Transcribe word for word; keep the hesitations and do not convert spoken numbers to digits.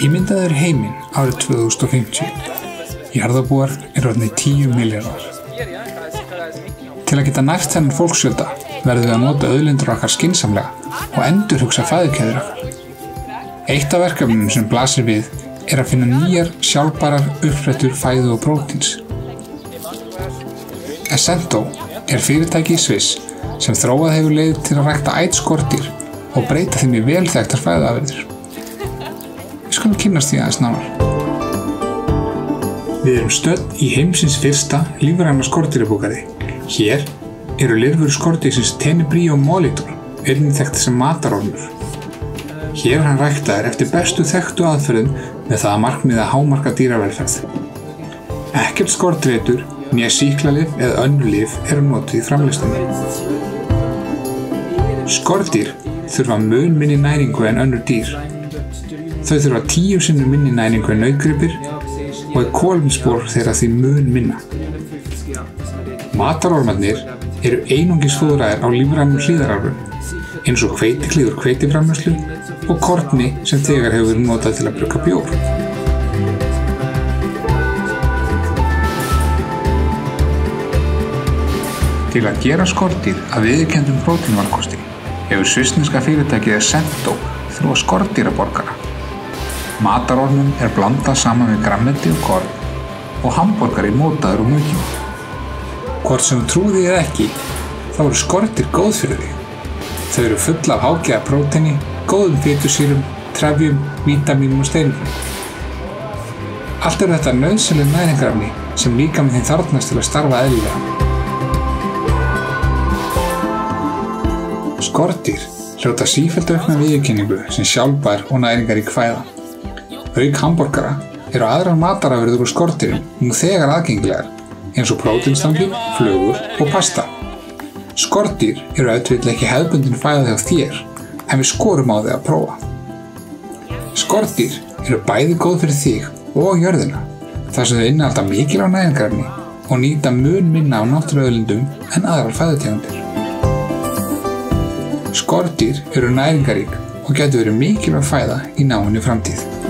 Ímyndaðu þér heiminn árið tvö þúsund og fimmtíu. Jarðarbúar eru orðnir tíu milljarðar. Til að geta nært þennan fólksfjölda verðum við að nota auðlindir okkar skynsamlega og endurhugsa fæðukeðjur okkar. Eitt af verkefnum sem blasir við er að finna nýjar sjálfbærar uppsprettur fæðu og prótíns. Essento er fyrirtæki í Sviss sem þróað hefur leið til að rækta ætskordýr og breyta þeim í vel þekktar fæðuafurðir. Við skulum kynnast því aðeins nánar. Við erum stödd í heimsins fyrsta lífræna skordýrabúgarði. Hér eru lirfur skordýrsins Tenebrio molitor, einnig þekkt sem matarormur. Hér er hann ræktaður eftir bestu þekktu aðferðum með það að markmiði að hámarka dýravelferð. Ekkert skordýreitur, né sýklalyf eða önnur lyf eru notuð í framleiðslunni. Skordýr þurfa mun minni næringu en önnur dýr. Þau þurfa tíu sinnum minni næringu en nautgripir og er kolefnisspor þeirra því mun minna. Matarormarnir eru einungis fóðraðir á lífrænum hlíðarafurðum, eins og hveitiklíð úr hveitiframleiðslu og korni sem þegar hefur verið notað til að brugga bjór. Til að gera skordýr að viðurkenndum prótínvalkosti hefur svissneska fyrirtækið Essento þróað skordýraborgara. Matarormum er blandað saman við grammeti og korn og hamborgari mótaður úr maukinu. Hvort sem þú trúir því eða ekki, þá eru skordýr góð fyrir þig. Þau eru full af hágæða próteini, góðum fitusýrum, trefjum, vítamínum og steinefnum. Allt eru þetta nauðsynleg næringarefni sem líkaminn þinn þarfnast til að starfa eðlilega. Skordýr hljóta sífellt aukna viðurkenningu sem sjálfbær og næringarík fæða. Auk hamborgara eru aðrar matarafurðir úr skordýrum nú þegar aðgengilegar, eins og prótínstangir, flugur og pasta. Skordýr eru ef til vill ekki hefðbundin fæða hjá þér, en við skorum á þig að prófa. Skordýr eru bæði góð fyrir þig og jörðina, þar sem þau innihalda mikilvæg næringarefni og nýta mun minna á náttúruauðlindum en aðrar fæðutegundir. Skordýr eru næringarík og gætu verið mikilvæg fæða í náinni framtíð.